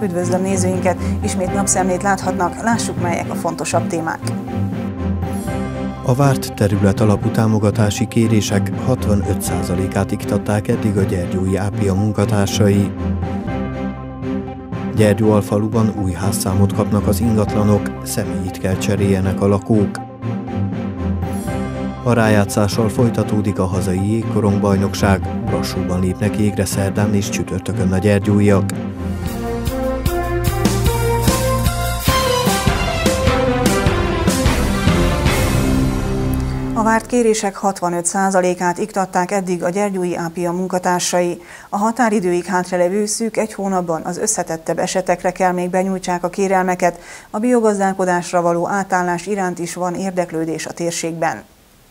Üdvözlöm nézőinket, ismét napszemlét láthatnak, lássuk, melyek a fontosabb témák. A várt terület alapú támogatási kérések 65%-át iktatták eddig a gyergyói Ápia munkatársai. Gyergyóalfaluban új házszámot kapnak az ingatlanok, személyit kell cseréljenek a lakók. A rájátszással folytatódik a hazai jégkorongbajnokság, Brassóban lépnek jégre szerdán és csütörtökön a gyergyóiak. A várt kérések 65%-át iktatták eddig a gyergyói Ápia munkatársai. A határidőig hátralevő szűk egy hónapban az összetettebb esetekre kell még benyújtsák a kérelmeket, a biogazdálkodásra való átállás iránt is van érdeklődés a térségben.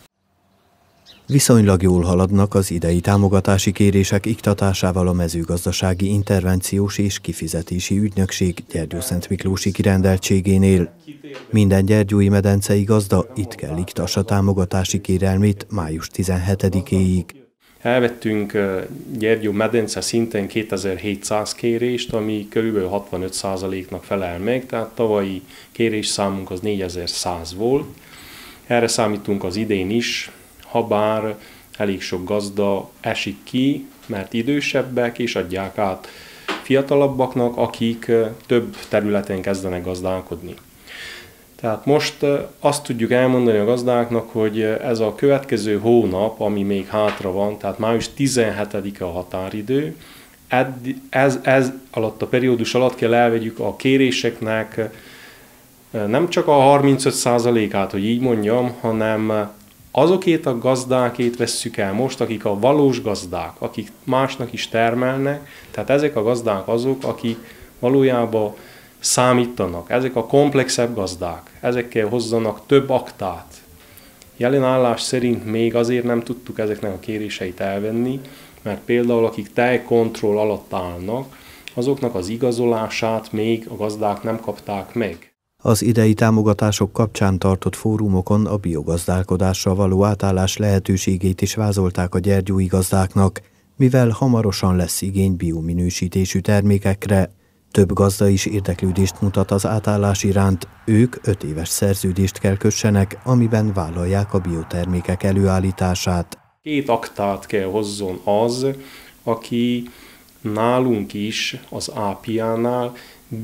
Viszonylag jól haladnak az idei támogatási kérések iktatásával a mezőgazdasági intervenciós és kifizetési ügynökség Gyergyószentmiklósi kirendeltségénél. Minden gyergyói medencei gazda itt kell iktassa támogatási kérelmét május 17-éig. Elvettünk Gyergyó medence szinten 2700 kérést, ami kb. 65%-nak felel meg, tehát tavalyi kérésszámunk az 4100 volt. Erre számítunk az idén is, habár elég sok gazda esik ki, mert idősebbek, és adják át fiatalabbaknak, akik több területen kezdenek gazdálkodni. Tehát most azt tudjuk elmondani a gazdáknak, hogy ez a következő hónap, ami még hátra van, tehát május 17-e a határidő, ez alatt a periódus alatt kell elvegyük a kéréseknek nem csak a 35%-át, hogy így mondjam, hanem azokét a gazdákét vesszük el most, akik a valós gazdák, akik másnak is termelnek, tehát ezek a gazdák azok, akik valójában számítanak, ezek a komplexebb gazdák, ezekkel hozzanak több aktát. Jelen állás szerint még azért nem tudtuk ezeknek a kéréseit elvenni, mert például akik tejkontroll alatt állnak, azoknak az igazolását még a gazdák nem kapták meg. Az idei támogatások kapcsán tartott fórumokon a biogazdálkodásra való átállás lehetőségét is vázolták a gyergyói gazdáknak, mivel hamarosan lesz igény biominősítésű termékekre. Több gazda is érdeklődést mutat az átállás iránt, ők 5 éves szerződést kell kössenek, amiben vállalják a biotermékek előállítását. 2 aktát kell hozzon az, aki nálunk is, az Ápiánál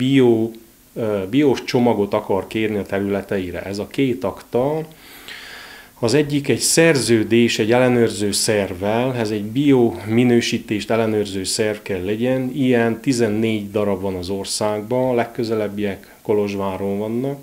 biós csomagot akar kérni a területeire. Ez a 2 akta, az egyik egy szerződés egy ellenőrző szervvel, ez egy biominősítést ellenőrző szerv kell legyen, ilyen 14 darab van az országban, a legközelebbiek Kolozsváron vannak,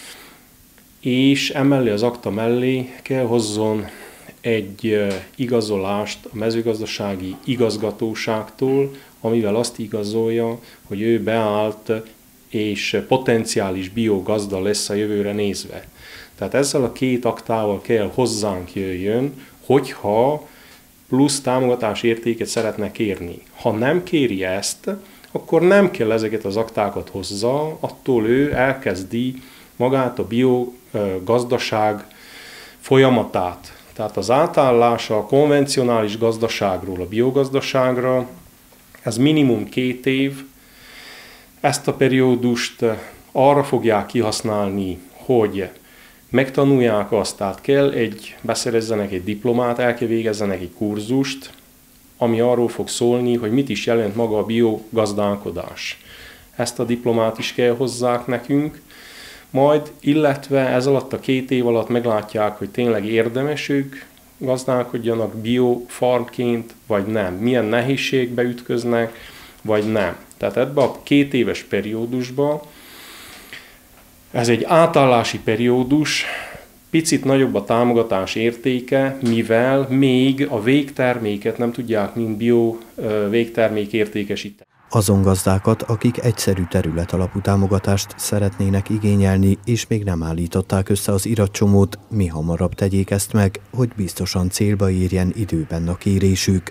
és emellé az akta mellé kell hozzon egy igazolást a mezőgazdasági igazgatóságtól, amivel azt igazolja, hogy ő beállt és potenciális biogazda lesz a jövőre nézve. Tehát ezzel a 2 aktával kell hozzánk jöjjön, hogyha plusz támogatás értéket szeretne kérni. Ha nem kéri ezt, akkor nem kell ezeket az aktákat hozza, attól ő elkezdi magát a biogazdaság folyamatát. Tehát az átállás a konvencionális gazdaságról a biogazdaságra, ez minimum 2 év. Ezt a periódust arra fogják kihasználni, hogy megtanulják azt, tehát beszerezzenek egy diplomát, el kell végezzenek egy kurzust, ami arról fog szólni, hogy mit is jelent maga a biogazdálkodás. Ezt a diplomát is kell hozzák nekünk, majd illetve ez alatt a 2 év alatt meglátják, hogy tényleg érdemes ők gazdálkodjanak biofarmként, vagy nem. Milyen nehézségbe ütköznek, vagy nem. Tehát ebben a 2 éves periódusban, ez egy átállási periódus, picit nagyobb a támogatás értéke, mivel még a végterméket nem tudják mind végtermék értékesíteni. Azon gazdákat, akik egyszerű terület alapú támogatást szeretnének igényelni, és még nem állították össze az iratcsomót, mi hamarabb tegyék ezt meg, hogy biztosan célba érjen időben a kérésük.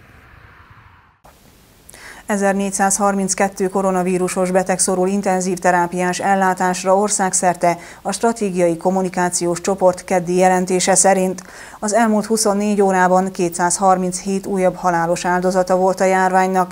1432 koronavírusos beteg szorul intenzív terápiás ellátásra országszerte a stratégiai kommunikációs csoport keddi jelentése szerint. Az elmúlt 24 órában 237 újabb halálos áldozata volt a járványnak.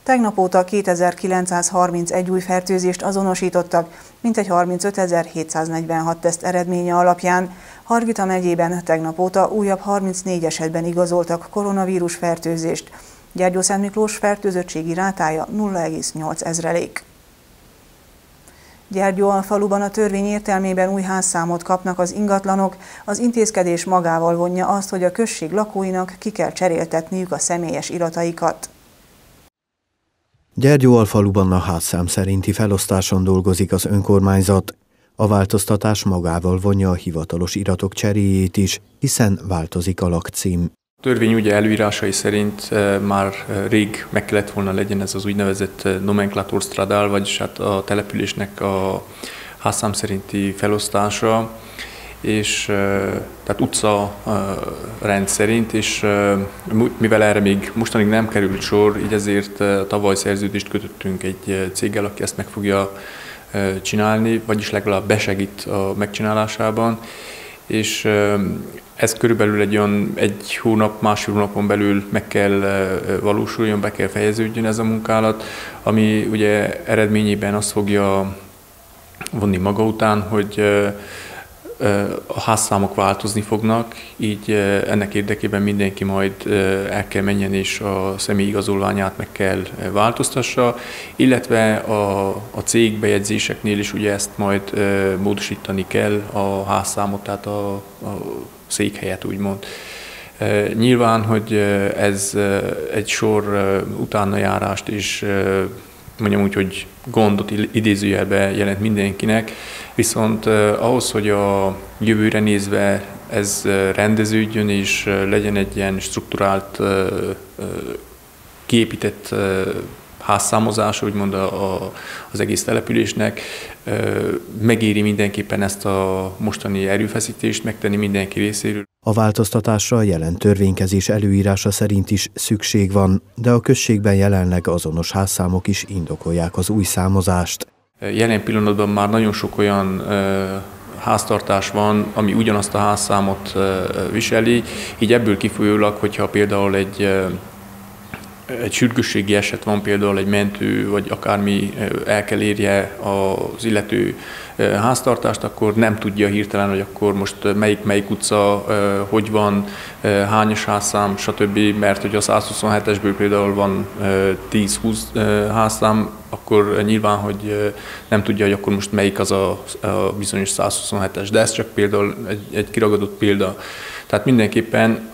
Tegnap óta 2931 új fertőzést azonosítottak, mintegy 35.746 teszt eredménye alapján. Hargita megyében tegnap óta újabb 34 esetben igazoltak koronavírus fertőzést. Gyergyószentmiklós fertőzöttségi rátája 0,8%. Gyergyóalfaluban a törvény értelmében új házszámot kapnak az ingatlanok. Az intézkedés magával vonja azt, hogy a község lakóinak ki kell cseréltetniük a személyes irataikat. Gyergyóalfaluban a házszám szerinti felosztáson dolgozik az önkormányzat. A változtatás magával vonja a hivatalos iratok cseréjét is, hiszen változik a lakcím. A törvény ugye előírásai szerint már rég meg kellett volna legyen ez az úgynevezett nomenclator stradal, vagyis hát a településnek a házszám szerinti felosztása, és tehát utca rend szerint, és mivel erre még mostanig nem került sor, így ezért tavaly szerződést kötöttünk egy céggel, aki ezt meg fogja csinálni, vagyis legalább besegít a megcsinálásában, és ez körülbelül egy hónap, másfél hónapon belül meg kell valósuljon, be kell fejeződjön ez a munkálat, ami ugye eredményében azt fogja vonni maga után, hogy a házszámok változni fognak, így ennek érdekében mindenki majd el kell menjen és a személyi igazolványát meg kell változtassa, illetve a cég bejegyzéseknél is ugye ezt majd módosítani kell a házszámot, tehát a székhelyet úgymond. Nyilván, hogy ez egy sor utánajárást és mondjam úgy, hogy gondot idézőjelbe jelent mindenkinek, viszont ahhoz, hogy a jövőre nézve ez rendeződjön és legyen egy ilyen strukturált, kiépített házszámozás, úgymond az egész településnek, megéri mindenképpen ezt a mostani erőfeszítést megtenni mindenki részéről. A változtatásra a jelen törvénykezés előírása szerint is szükség van, de a községben jelenleg azonos házszámok is indokolják az új számozást. Jelen pillanatban már nagyon sok olyan háztartás van, ami ugyanazt a házszámot viseli, így ebből kifolyólag, hogyha például egy sürgősségi eset van, például egy mentő, vagy akármi el kell érje az illető háztartást, akkor nem tudja hirtelen, hogy akkor most melyik utca, hogy van, hányas házszám, stb. Mert hogy a 127-esből például van 10-20 házszám, akkor nyilván, hogy nem tudja, hogy akkor most melyik az a bizonyos 127-es. De ez csak például egy kiragadott példa. Tehát mindenképpen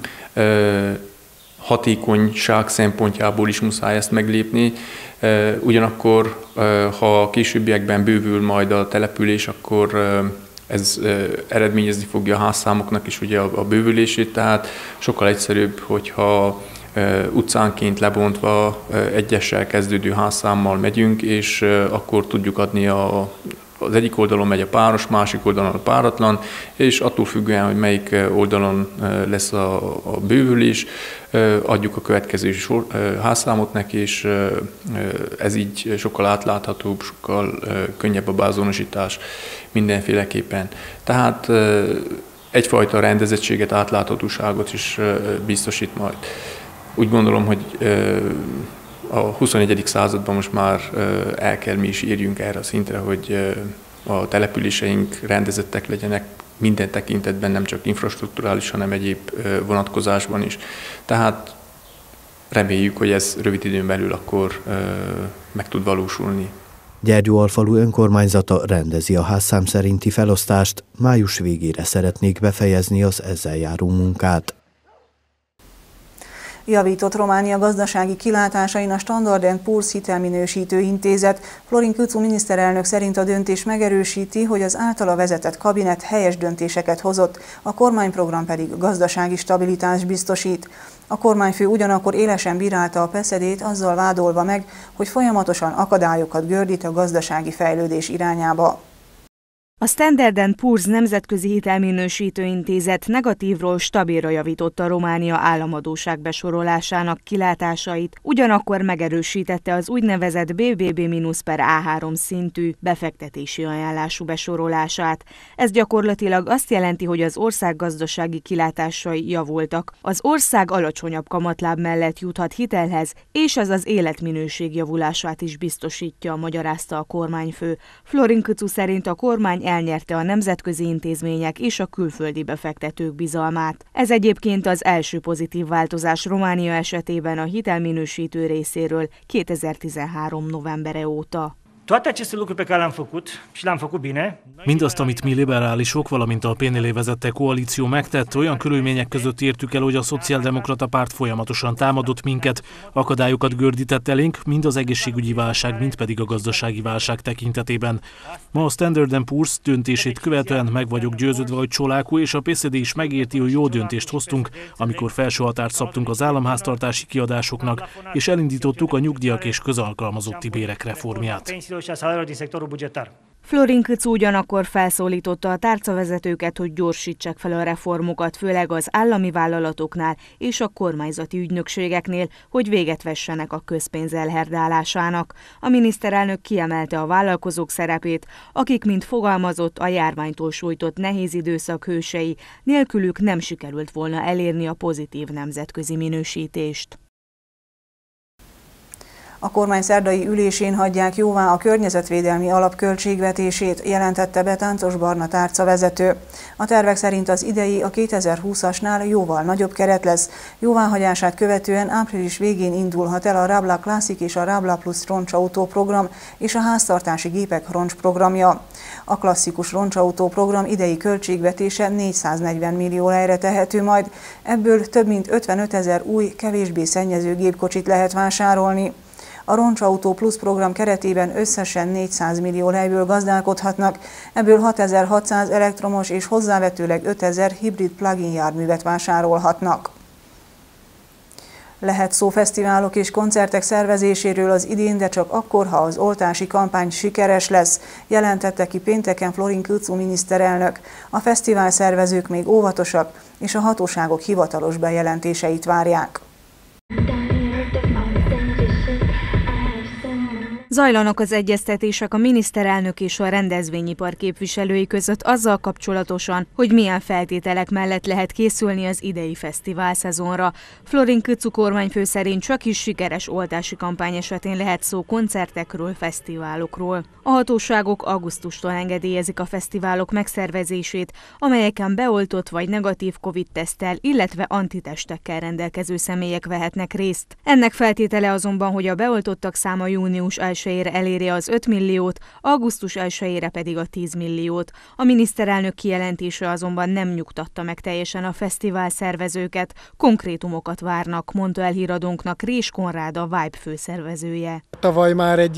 hatékonyság szempontjából is muszáj ezt meglépni. Ugyanakkor, ha későbbiekben bővül majd a település, akkor ez eredményezni fogja a házszámoknak is ugye a bővülését, tehát sokkal egyszerűbb, hogyha utcánként lebontva egyessel kezdődő házszámmal megyünk, és akkor tudjuk adni az egyik oldalon megy a páros, másik oldalon a páratlan, és attól függően, hogy melyik oldalon lesz a bővülés, adjuk a következő házszámot neki, és ez így sokkal átláthatóbb, sokkal könnyebb a beazonosítás mindenféleképpen. Tehát egyfajta rendezettséget, átláthatóságot is biztosít majd. Úgy gondolom, hogy a 21. században most már el kell mi is érjünk erre a szintre, hogy a településeink rendezettek legyenek minden tekintetben, nem csak infrastrukturális, hanem egyéb vonatkozásban is. Tehát reméljük, hogy ez rövid időn belül akkor meg tud valósulni. Gyergyóalfalu önkormányzata rendezi a házszám szerinti felosztást, május végére szeretnék befejezni az ezzel járó munkát. Javított Románia gazdasági kilátásain a Standard & Poor's hitelminősítő intézet. Florin Kücu miniszterelnök szerint a döntés megerősíti, hogy az általa vezetett kabinet helyes döntéseket hozott, a kormányprogram pedig gazdasági stabilitást biztosít. A kormányfő ugyanakkor élesen bírálta a PESZED-ét, azzal vádolva meg, hogy folyamatosan akadályokat gördít a gazdasági fejlődés irányába. A Standard & Poor's nemzetközi hitelminősítő intézet negatívról stabilra javította Románia államadósság besorolásának kilátásait, ugyanakkor megerősítette az úgynevezett BBB-/A3 szintű befektetési ajánlású besorolását. Ez gyakorlatilag azt jelenti, hogy az ország gazdasági kilátásai javultak. Az ország alacsonyabb kamatláb mellett juthat hitelhez, és ez az életminőség javulását is biztosítja, magyarázta a kormányfő. Florin Câțu szerint a kormány elnyerte a nemzetközi intézmények és a külföldi befektetők bizalmát. Ez egyébként az első pozitív változás Románia esetében a hitelminősítő részéről 2013. novembere óta. Toate aceste lucruri pe care le-am făcut și le-am făcut bine. Mindazt, amit mi liberálisok, valamint a PNL vezette koalíció megtett, olyan körülmények között értük el, hogy a Szociáldemokrata Párt folyamatosan támadott minket, akadályokat gördített elénk, mind az egészségügyi válság, mind pedig a gazdasági válság tekintetében. Ma a Standard & Poor's döntését követően meg vagyok győződve, hogy Csoláku és a PSD is megérti, hogy jó döntést hoztunk, amikor felső határt szabtunk az államháztartási kiadásoknak, és elindítottuk a nyugdíjak és közalkalmazotti bérek reformját. Florin Câțu ugyanakkor felszólította a tárcavezetőket, hogy gyorsítsák fel a reformokat, főleg az állami vállalatoknál és a kormányzati ügynökségeknél, hogy véget vessenek a közpénz elherdálásának. A miniszterelnök kiemelte a vállalkozók szerepét, akik, mint fogalmazott, a járványtól sújtott nehéz időszak hősei, nélkülük nem sikerült volna elérni a pozitív nemzetközi minősítést. A kormány szerdai ülésén hagyják jóvá a környezetvédelmi alap költségvetését, jelentette be Táncos Barna tárcavezető. A tervek szerint az idei a 2020-asnál jóval nagyobb keret lesz. Jóváhagyását követően április végén indulhat el a Rabla Classic és a Rabla Plus roncsautó program és a háztartási gépek roncsprogramja. A klasszikus roncsautó program idei költségvetése 440 millió lejre tehető majd, ebből több mint 55 000 új, kevésbé szennyező gépkocsit lehet vásárolni. A Roncsautó Plus program keretében összesen 400 millió lejből gazdálkodhatnak, ebből 6600 elektromos és hozzávetőleg 5000 hibrid plug-in járművet vásárolhatnak. Lehet szó fesztiválok és koncertek szervezéséről az idén, de csak akkor, ha az oltási kampány sikeres lesz, jelentette ki pénteken Florin Câțu miniszterelnök. A fesztivál szervezők még óvatosak, és a hatóságok hivatalos bejelentéseit várják. Zajlanak az egyeztetések a miniszterelnök és a rendezvényipar képviselői között azzal kapcsolatosan, hogy milyen feltételek mellett lehet készülni az idei fesztivál szezonra. Florin Câțu kormányfő szerint csak is sikeres oltási kampány esetén lehet szó koncertekről, fesztiválokról. A hatóságok augusztustól engedélyezik a fesztiválok megszervezését, amelyeken beoltott vagy negatív Covid-teszttel, illetve antitestekkel rendelkező személyek vehetnek részt. Ennek feltétele azonban, hogy a beoltottak száma június 1-ére eléri az 5 milliót, augusztus 1-ére pedig a 10 milliót. A miniszterelnök kijelentése azonban nem nyugtatta meg teljesen a fesztivál szervezőket, konkrétumokat várnak, mondta el híradónknak Rés Konrád, a Vibe főszervezője. Tavaly már egy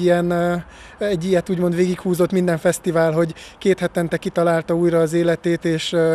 ilyet úgymond végighúzott minden fesztivál, hogy 2 hetente kitalálta újra az életét,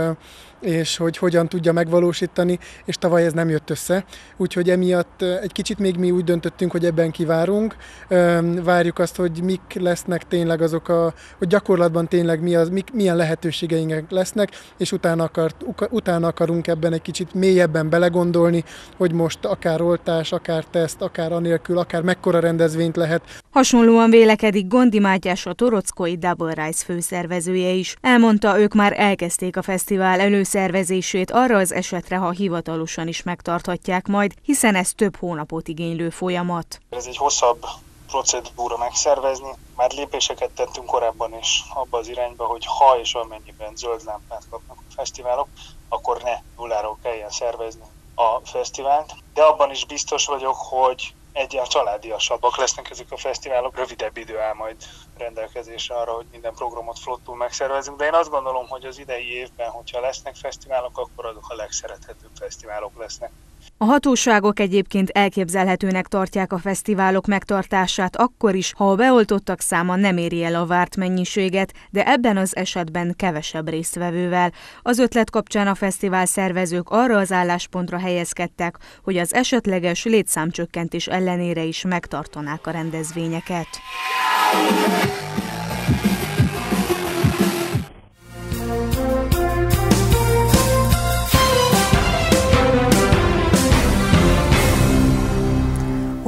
és hogy hogyan tudja megvalósítani, és tavaly ez nem jött össze. Úgyhogy emiatt egy kicsit még mi úgy döntöttünk, hogy ebben kivárunk. Várjuk azt, hogy mik lesznek tényleg hogy gyakorlatban tényleg milyen lehetőségeink lesznek, és utána akarunk ebben egy kicsit mélyebben belegondolni, hogy most akár oltás, akár teszt, akár anélkül, akár mekkora rendezvényt lehet. Hasonlóan vélekedik Gondi Mátyás, a Torockói Double Rise főszervezője is. Elmondta, ők már elkezdték a fesztivál előszervezését arra az esetre, ha hivatalosan is megtarthatják majd, hiszen ez több hónapot igénylő folyamat. Ez egy hosszabb procedúra megszervezni. Már lépéseket tettünk korábban is abba az irányba, hogy ha és amennyiben zöld lámpát kapnak a fesztiválok, akkor ne nulláról kelljen szervezni a fesztivált. De abban is biztos vagyok, hogy egyáltalán családiasabbak lesznek ezek a fesztiválok, rövidebb idő áll majd rendelkezésre arra, hogy minden programot flottul megszervezünk, de én azt gondolom, hogy az idei évben, hogyha lesznek fesztiválok, akkor azok a legszerethetőbb fesztiválok lesznek. A hatóságok egyébként elképzelhetőnek tartják a fesztiválok megtartását akkor is, ha a beoltottak száma nem éri el a várt mennyiséget, de ebben az esetben kevesebb résztvevővel. Az ötlet kapcsán a fesztivál szervezők arra az álláspontra helyezkedtek, hogy az esetleges létszámcsökkentés ellenére is megtartanák a rendezvényeket.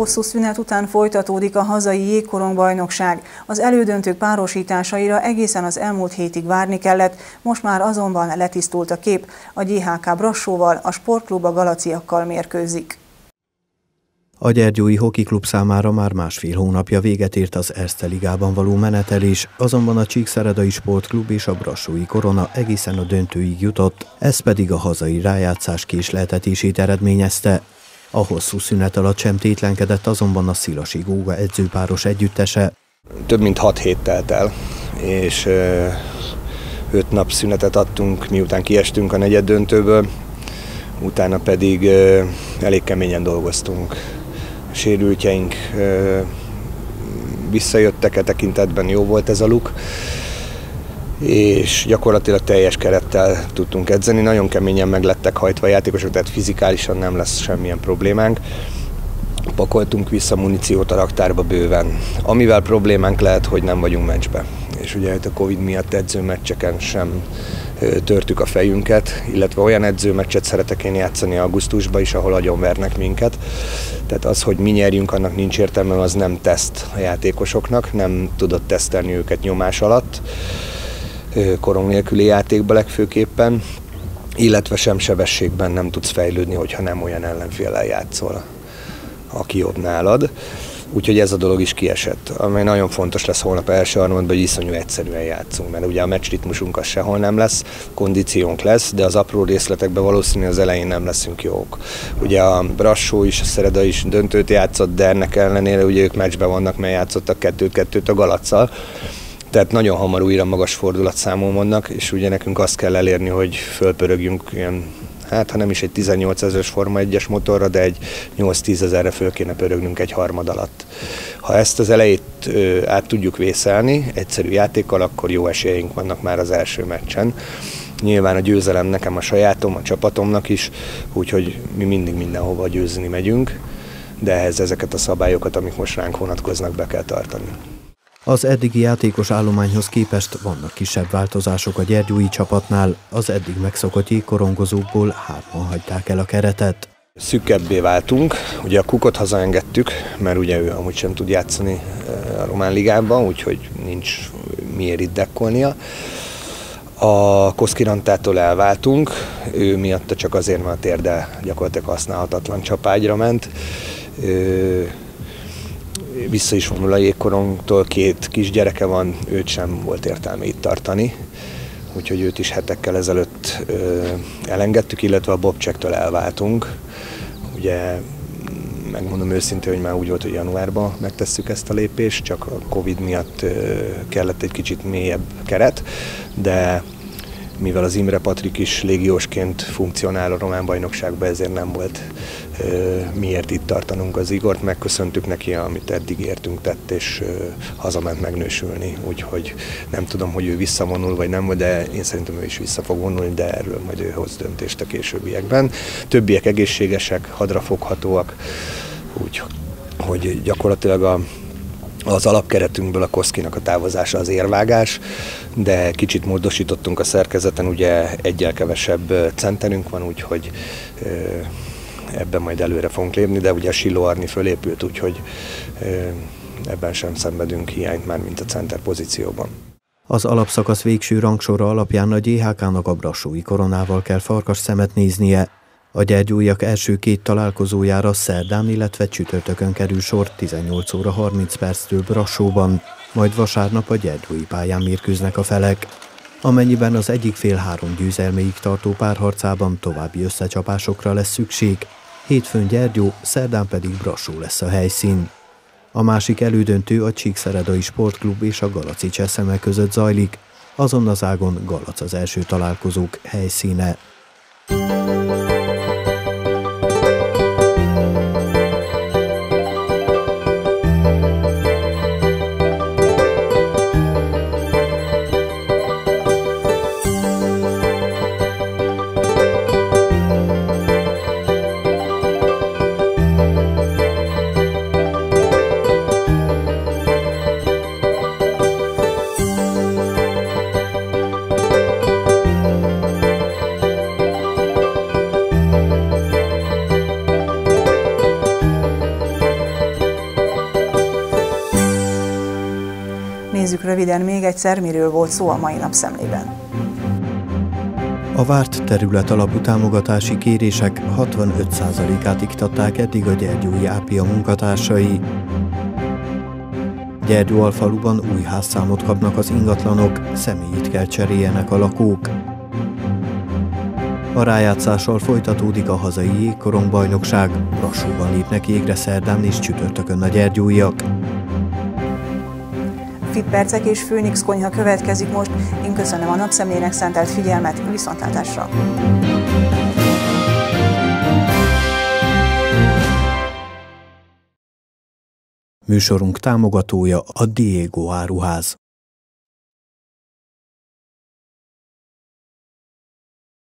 Hosszú szünet után folytatódik a hazai jégkorongbajnokság. Az elődöntők párosításaira egészen az elmúlt hétig várni kellett, most már azonban letisztult a kép. A GHK Brassóval, a Sportklub a Galaciakkal mérkőzik. A Gyergyói Hoki Klub számára már másfél hónapja véget ért az Erste Ligában való menetelés, azonban a Csíkszeredai Sportklub és a Brassói Korona egészen a döntőig jutott, ez pedig a hazai rájátszás késleltetését eredményezte. A hosszú szünet alatt sem tétlenkedett azonban a Szilasi Góga edzőpáros együttese. Több mint 6 hét telt el, és 5 nap szünetet adtunk, miután kiestünk a negyeddöntőből, utána pedig elég keményen dolgoztunk. A sérültjeink visszajöttek, e tekintetben jó volt ez a luk, és gyakorlatilag teljes kerettel tudtunk edzeni, nagyon keményen meg lettek hajtva a játékosok, tehát fizikálisan nem lesz semmilyen problémánk. Pakoltunk vissza muníciót a raktárba bőven. Amivel problémánk lehet, hogy nem vagyunk meccsbe. És ugye a Covid miatt edzőmeccseken sem törtük a fejünket, illetve olyan edzőmeccset szeretek én játszani augusztusban is, ahol agyonvernek minket. Tehát az, hogy mi nyerjünk, annak nincs értelme, az nem teszt a játékosoknak, nem tudott tesztelni őket nyomás alatt, korong nélküli játékban legfőképpen, illetve sem sebességben nem tudsz fejlődni, hogyha nem olyan ellenféllel játszol, aki jobb nálad. Úgyhogy ez a dolog is kiesett, amely nagyon fontos lesz holnap első harmadban, hogy iszonyú egyszerűen játszunk, mert ugye a meccsritmusunk az sehol nem lesz, kondíciónk lesz, de az apró részletekben valószínűleg az elején nem leszünk jók. Ugye a Brassó is, a Szereda is döntőt játszott, de ennek ellenére ugye ők meccsben vannak, mert játszottak 2-2-t a Galacsal. Tehát nagyon hamar újra magas fordulatszámon vannak, és ugye nekünk azt kell elérni, hogy fölpörögjünk ilyen, hát ha nem is egy 18 000-es Forma 1-es motorra, de egy 8-10 000-re föl kéne pörögnünk egy harmad alatt. Ha ezt az elejét át tudjuk vészelni egyszerű játékkal, akkor jó esélyeink vannak már az első meccsen. Nyilván a győzelem nekem a sajátom, a csapatomnak is, úgyhogy mi mindig mindenhova győzni megyünk, de ehhez ezeket a szabályokat, amik most ránk vonatkoznak, be kell tartani. Az eddigi játékos állományhoz képest vannak kisebb változások a gyergyói csapatnál, az eddig megszokott jégkorongozókból 3-an hagyták el a keretet. Szűkebbé váltunk, ugye a Kukot hazaengedtük, mert ugye ő amúgy sem tud játszani a Román Ligában, úgyhogy nincs miért itt dekkolnia. A Koszkirantától elváltunk, ő miatta csak azért, mert a térde gyakorlatilag használhatatlan csapágyra ment. Vissza is vonul a jégkorongtól, 2 kisgyereke van, őt sem volt értelme itt tartani, úgyhogy őt is hetekkel ezelőtt elengedtük, illetve a Bobcsektől elváltunk. Ugye megmondom őszintén, hogy már úgy volt, hogy januárban megtesszük ezt a lépést, csak a Covid miatt kellett egy kicsit mélyebb keret, de mivel az Imre Patrik is légiósként funkcionál a román bajnokságban, ezért nem volt miért itt tartanunk az Igort. Megköszöntük neki, amit eddig értünk tett, és hazament megnősülni. Úgyhogy nem tudom, hogy ő visszavonul, vagy nem, de én szerintem ő is vissza fog vonulni, de erről majd ő hoz döntést a későbbiekben. Többiek egészségesek, hadrafoghatóak, úgyhogy gyakorlatilag az alapkeretünkből a Koszkinak a távozása az érvágás, de kicsit módosítottunk a szerkezeten, ugye egyel kevesebb centerünk van, úgyhogy ebben majd előre fogunk lépni, de ugye a Silo Arni fölépült, úgyhogy ebben sem szenvedünk hiányt már, mint a center pozícióban. Az alapszakasz végső rangsora alapján a GHK-nak a Brassói Koronával kell farkas szemet néznie. A gyergyóiak első 2 találkozójára szerdán, illetve csütörtökön kerül sor 18 óra 30 perctől Brassóban, majd vasárnap a gyergyói pályán mérkőznek a felek. Amennyiben az egyik fél 3 győzelméig tartó párharcában további összecsapásokra lesz szükség, hétfőn Gyergyó, szerdán pedig Brassó lesz a helyszín. A másik elődöntő a Csíkszeredai Sportklub és a Galaci Cseszeme között zajlik, azon az ágon Galac az első találkozók helyszíne. Nézzük röviden még egyszer, miről volt szó a mai napszemlében. A várt terület alapú támogatási kérések 65%-át iktatták eddig a Gyergyói Ápia munkatársai. Gyergyóalfaluban új házszámot kapnak az ingatlanok, személyit kell cseréljenek a lakók. A rájátszással folytatódik a hazai jégkorongbajnokság, Brassóban lépnek jégre szerdán és csütörtökön a gyergyóiak. Fit percek és Főnix konyha következik most. Én köszönöm a napszemlének szentelt figyelmet, viszontlátásra! Műsorunk támogatója a Diego áruház.